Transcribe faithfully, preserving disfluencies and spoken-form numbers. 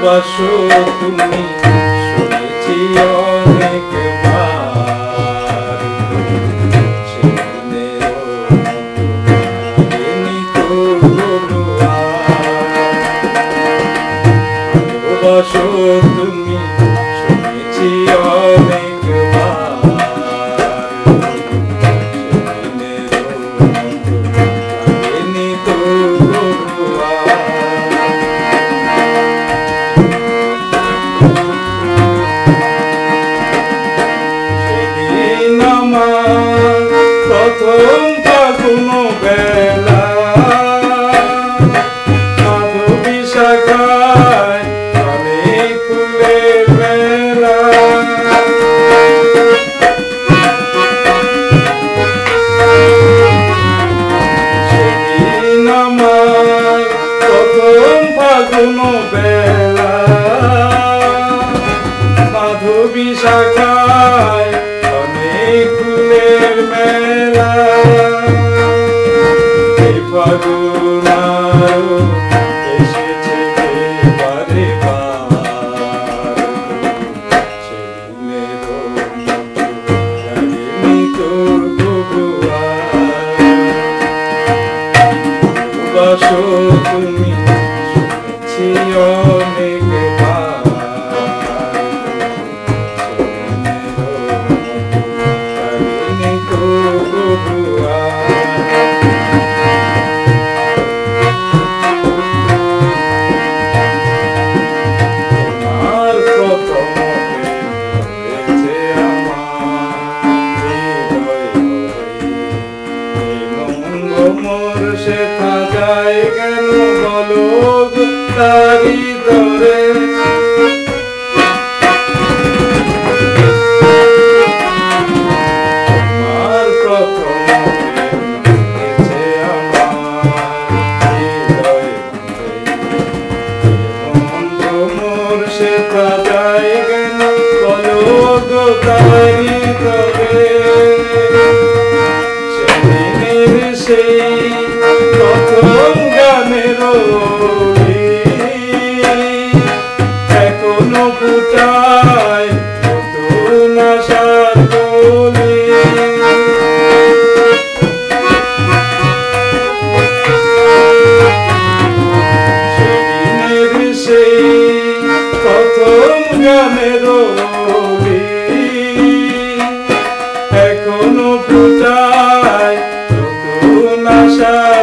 ভালোবাসো তুমি শুনেছি অনেকবার, সেদিনেরও লাগেনি তবু আর। ভালোবাসো তুমি শুনেছি অনেকবার, সেদিনেরও লাগেনি তবু আর। প্রথম ফাগুন বেলা মাধবী শাখায় অনেক ফুলের মেলা, সেদিন আমার প্রথম ফাগুন বেলা মাধবী শাখায় অনেক ফুলের মেলা। এই ফাগুন আরো এসেছে বারে বার, সেদিনেরও লাগেনি তবু আর। ভালোবাসো তুমি শুনেছি অনেকবার, সেথা যায় কেন বলো তারি ধরে। আমার প্রথম হয়েছে আমার হৃদয় মোর, সেথা যায় কেন বলো তারি ধরে। সেদিনের সেই প্রথম গানের এখনো ফুটায় নতুন আশার কলি। সেদিনের সেই প্রথম গানের এখনো ফুটায় নতুন আশা।